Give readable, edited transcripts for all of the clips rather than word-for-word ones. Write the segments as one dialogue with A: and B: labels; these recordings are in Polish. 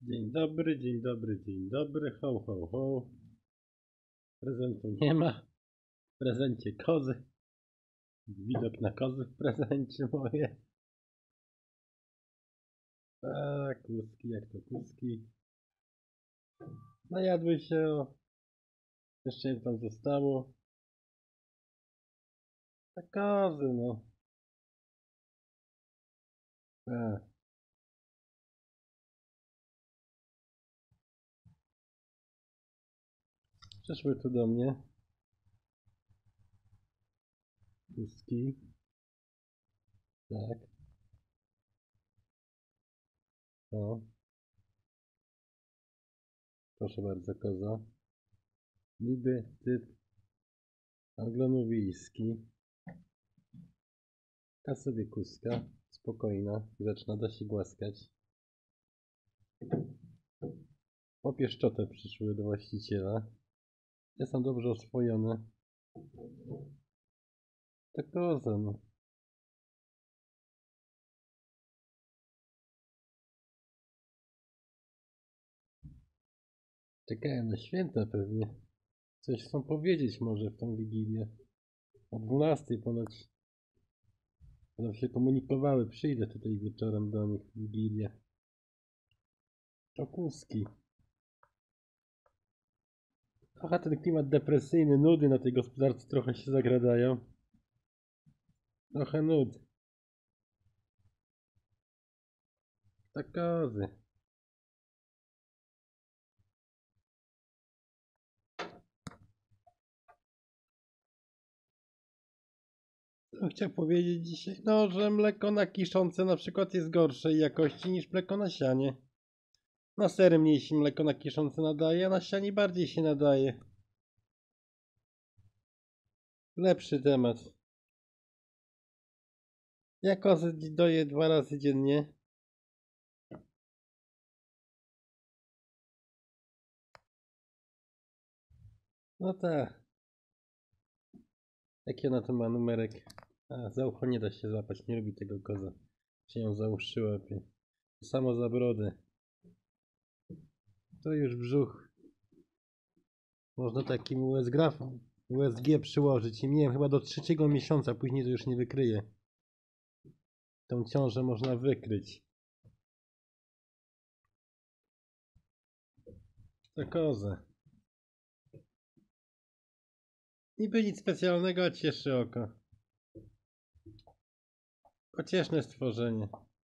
A: Dzień dobry, dzień dobry, dzień dobry. Ho, ho, ho. Prezentu nie ma. W prezencie kozy. Widok na kozy w prezencie moje. A, kuski, jak to kuski. Najadły się. Jeszcze im tam zostało. A kozy, no. A. Przyszły tu do mnie. Kuski. Tak. O. Proszę bardzo, koza. Niby typ anglonowijski. Ta sobie kuska. Spokojna, grzeczna, da się głaskać. Po pieszczotę przyszły do właściciela. Są dobrze oswojone. To koza, no. Czekają na święta pewnie. Coś chcą powiedzieć może w tą Wigilię. O 12 ponoć. Będą się komunikowały. Przyjdę tutaj wieczorem do nich w Wigilię. To kuski. Trochę ten klimat depresyjny, nudy na tej gospodarce trochę się zagradają. Trochę nud. To kozy. Co chciałem powiedzieć dzisiaj? No, że mleko na kiszące na przykład jest gorszej jakości niż mleko na sianie. Na sery mniej się mleko na kiszące nadaje, a na sianie bardziej się nadaje. Lepszy temat. Ja kozy doję 2 razy dziennie. No tak. Jaki ona to ma numerek? A, za ucho nie da się złapać, nie lubi tego koza. Się ją za uszy łapie. Samo za brodę. To już brzuch. Można takim USG przyłożyć i nie wiem, chyba do 3 miesiąca, później to już nie wykryje. Tą ciążę można wykryć. To koza. Niby nic specjalnego, a cieszy oko. Pocieszne stworzenie.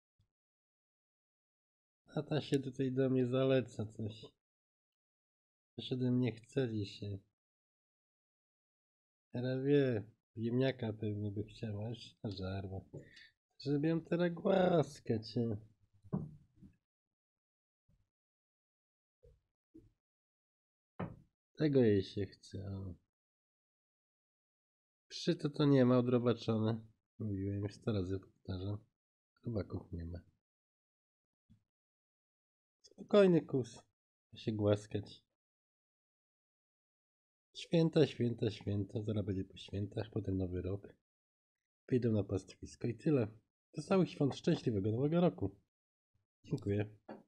A: A ta się tutaj do mnie zaleca coś. Coś ode mnie chce dzisiaj. Teraz wie, ziemniaka pewnie by chciała, jeszcze żarła. Żeby ją teraz głaskać. Tego jej się chce. O. Przy to nie ma odrobaczone. Mówiłem już 100 razy, powtarzam. Robaków nie ma. Spokojny kus. Da się głaskać. Święta, święta, święta. Zaraz będzie po świętach, potem nowy rok. Wyjdę na pastwisko i tyle. Wesołych świąt, szczęśliwego nowego roku. Dziękuję.